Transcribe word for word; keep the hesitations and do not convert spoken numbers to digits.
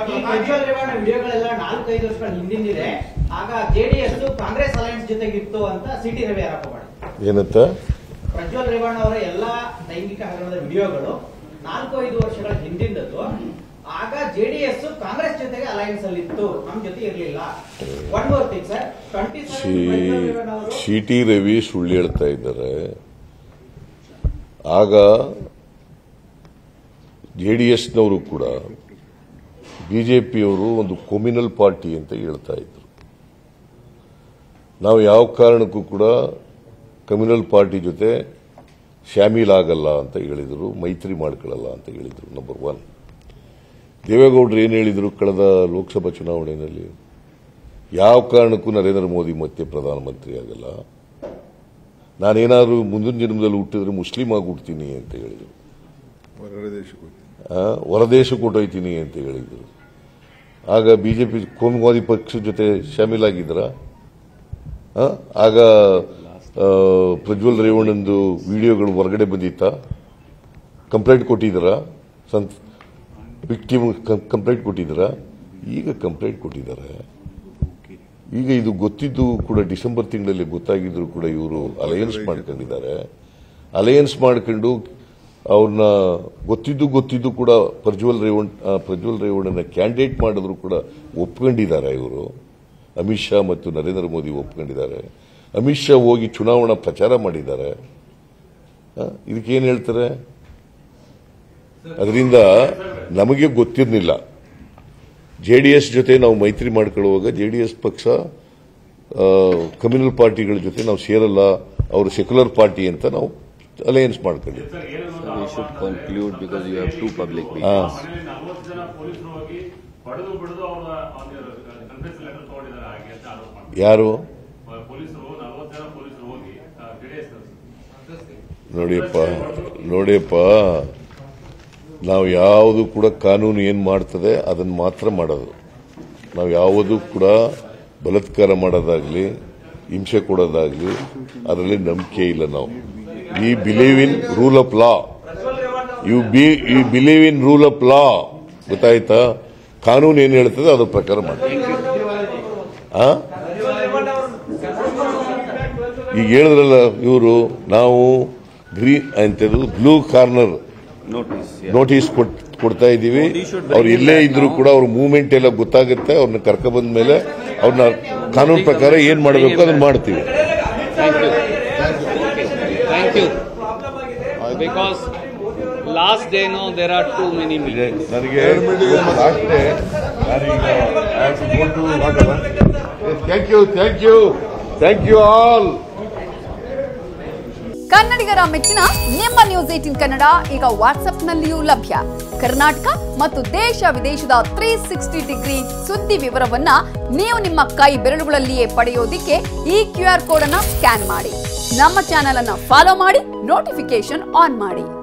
ಪ್ರಜ್ವಲ್ ರೇವಣ್ಣ ವಿಡಿಯೋಗಳೆಲ್ಲ ನಾಲ್ಕೈದು ವರ್ಷಗಳ ಹಿಂದಿಂದಿದೆ. ಆಗ ಜೆಡಿಎಸ್ ಕಾಂಗ್ರೆಸ್ ಅಲಯನ್ಸ್ ಜೊತೆಗಿತ್ತು ಅಂತ ಸಿಟಿ ರವಿ ಆರೋಪ ಮಾಡಿದ್ರು. ಏನಂತ? ಪ್ರಜ್ವಲ್ ರೇವಣ್ಣ ಅವರ ಎಲ್ಲಾ ಲೈಂಗಿಕ ಹಗರಣದ ವಿಡಿಯೋಗಳು ನಾಲ್ಕು ಐದು ವರ್ಷಗಳ ಹಿಂದಿಂದದ್ದು. ಆಗ ಜೆಡಿಎಸ್ ಕಾಂಗ್ರೆಸ್ ಜೊತೆಗೆ ಅಲಯನ್ಸ್ ಅಲ್ಲಿ ಇತ್ತು, ನಮ್ ಜೊತೆ ಇರಲಿಲ್ಲ. One more thing sir, twenty C T Ravi ಸುಳ್ಳು ಹೇಳ್ತಾ ಇದ್ದಾರೆ. ಆಗ ಜೆಡಿಎಸ್ನವರು ಕೂಡ ಬಿಜೆಪಿಯವರು ಒಂದು ಕೊಮ್ಯುನಲ್ ಪಾರ್ಟಿ ಅಂತ ಹೇಳ್ತಾ ಇದ್ರು. ನಾವು ಯಾವ ಕಾರಣಕ್ಕೂ ಕೂಡ ಕಮ್ಯುನಲ್ ಪಾರ್ಟಿ ಜೊತೆ ಶಾಮೀಲಾಗಲ್ಲ ಅಂತ ಹೇಳಿದರು, ಮೈತ್ರಿ ಮಾಡ್ಕೊಳ್ಳಲ್ಲ ಅಂತ ಹೇಳಿದರು. Number one. ದೇವೇಗೌಡರು ಏನು ಹೇಳಿದರು ಕಳೆದ ಲೋಕಸಭಾ ಚುನಾವಣೆಯಲ್ಲಿ? ಯಾವ ಕಾರಣಕ್ಕೂ ನರೇಂದ್ರ ಮೋದಿ ಮತ್ತೆ ಪ್ರಧಾನಮಂತ್ರಿ ಆಗಲ್ಲ, ನಾನೇನಾದ್ರೂ ಮುಂದಿನ ಜನ್ಮದಲ್ಲಿ ಹುಟ್ಟಿದ್ರೆ ಮುಸ್ಲಿಂ ಆಗಿ ಹುಡ್ತೀನಿ ಅಂತ ಹೇಳಿದರು. ಹೊರದೇಶಕ್ಕೆ ಹೊಟ್ಟೋಯ್ತೀನಿ ಅಂತ ಹೇಳಿದರು. ಆಗ ಬಿಜೆಪಿ ಕೋಮುವಾದಿ ಪಕ್ಷದ ಜೊತೆ ಶಾಮೀಲಾಗಿದ್ರ? ಆಗ ಪ್ರಜ್ವಲ್ ರೇವಣ್ಣಂದು ವಿಡಿಯೋಗಳು ಹೊರಗಡೆ ಬಂದಿತ್ತ? ಕಂಪ್ಲೇಂಟ್ ಕೊಟ್ಟಿದ್ದೀರ? ಸಂತ ವಿಕ್ಟಿಮ್ ಕಂಪ್ಲೇಂಟ್ ಕೊಟ್ಟಿದ್ದೀರ? ಈಗ ಕಂಪ್ಲೇಂಟ್ ಕೊಟ್ಟಿದ್ದಾರೆ. ಈಗ ಇದು ಗೊತ್ತಿದ್ದು ಕೂಡ ಡಿಸೆಂಬರ್ ತಿಂಗಳಲ್ಲಿ ಗೊತ್ತಾಗಿದ್ರು ಕೂಡ ಇವರು ಅಲಯನ್ಸ್ ಮಾಡ್ಕೊಂಡಿದ್ದಾರೆ. ಅಲಯನ್ಸ್ ಮಾಡ್ಕೊಂಡು ಅವ್ರನ್ನ ಗೊತ್ತಿದ್ದು ಗೊತ್ತಿದ್ದು ಕೂಡ ಪ್ರಜ್ವಲ್ ರೇವಣ್ಣ ಪ್ರಜ್ವಲ್ ರೇವಣ್ಣನ ಕ್ಯಾಂಡಿಡೇಟ್ ಮಾಡಿದ್ರು ಕೂಡ ಒಪ್ಕೊಂಡಿದ್ದಾರೆ ಇವರು. ಅಮಿತ್ ಶಾ ಮತ್ತು ನರೇಂದ್ರ ಮೋದಿ ಒಪ್ಕೊಂಡಿದ್ದಾರೆ. ಅಮಿತ್ ಶಾ ಹೋಗಿ ಚುನಾವಣಾ ಪ್ರಚಾರ ಮಾಡಿದ್ದಾರೆ. ಇದಕ್ಕೇನು ಹೇಳ್ತಾರೆ? ಅದರಿಂದ ನಮಗೆ ಗೊತ್ತಿರಲಿಲ್ಲ. ಜೆಡಿಎಸ್ ಜೊತೆ ನಾವು ಮೈತ್ರಿ ಮಾಡ್ಕೊಳ್ಳುವಾಗ ಜೆಡಿಎಸ್ ಪಕ್ಷ ಕಮ್ಯುನಲ್ ಪಾರ್ಟಿಗಳ ಜೊತೆ ನಾವು ಸೇರಲ್ಲ, ಅವರು ಸೆಕ್ಯುಲರ್ ಪಾರ್ಟಿ ಅಂತ ನಾವು ಅಲಯನ್ಸ್ ಮಾಡ್ಕೊಂಡಿದ್ವಿ. ಯಾರು ನೋಡಿಯಪ್ಪ ನೋಡಿಯಪ್ಪ ನಾವು ಯಾವುದು ಕೂಡ ಕಾನೂನು ಏನು ಮಾಡ್ತದೆ ಅದನ್ನು ಮಾತ್ರ ಮಾಡೋದು. ನಾವು ಯಾವುದು ಕೂಡ ಬಲಾತ್ಕಾರ ಮಾಡೋದಾಗ್ಲಿ ಹಿಂಸೆ ಕೊಡೋದಾಗ್ಲಿ ಅದರಲ್ಲಿ ನಂಬಿಕೆ ಇಲ್ಲ. ನಾವು we believe in rule of law. You be you believe in rule of law. ಗೊತ್ತಾಯ್ತಾ? ಕಾನೂನು ಏನು ಹೇಳ್ತದೆ ಅದ್ರ ಪ್ರಕಾರ ಮಾಡ್ತೀವಿ. ಈಗ ಹೇಳಿದ್ರಲ್ಲ ಇವರು, ನಾವು ಗ್ರೀನ್ ಅಂತದ್ದು ಬ್ಲೂ ಕಾರ್ನರ್ ನೋಟಿಸ್ ಕೊಡ್ತಾ ಇದ್ದೀವಿ. ಅವ್ರು ಎಲ್ಲೇ ಇದ್ರು ಕೂಡ ಅವ್ರ ಮೂವ್ಮೆಂಟ್ ಎಲ್ಲ ಗೊತ್ತಾಗುತ್ತೆ. ಅವ್ರನ್ನ ಕರ್ಕ ಬಂದ ಮೇಲೆ ಅವ್ರನ್ನ ಕಾನೂನು ಪ್ರಕಾರ ಏನ್ ಮಾಡಬೇಕು ಅದನ್ನ ಮಾಡ್ತೀವಿ. Because last day, no, there are too many meetings. ನನಗೆ last day thank you thank you thank you all. ಕನ್ನಡಿಗರ ಮೆಚ್ಚಿನ ನಿಮ್ಮ ನ್ಯೂಸ್ ಏಟೀನ್ ಕನ್ನಡ ಈಗ ವಾಟ್ಸ್ಆಪ್ನಲ್ಲಿಯೂ ಲಭ್ಯ. ಕರ್ನಾಟಕ ಮತ್ತು ದೇಶ ವಿದೇಶದ ತ್ರೀ ಸಿಕ್ಸ್ಟಿ ಡಿಗ್ರಿ ಸುದ್ದಿ ವಿವರವನ್ನ ನೀವು ನಿಮ್ಮ ಕೈ ಬೆರಳುಗಳಲ್ಲಿಯೇ ಪಡೆಯೋದಿಕ್ಕೆ ಈ ಕ್ಯೂ ಆರ್ ಕೋಡ್ ಅನ್ನ ಸ್ಕ್ಯಾನ್ ಮಾಡಿ. ನಮ್ಮ ಚಾನೆಲ್ ಅನ್ನ ಫಾಲೋ ಮಾಡಿ, ನೋಟಿಫಿಕೇಶನ್ ಆನ್ ಮಾಡಿ.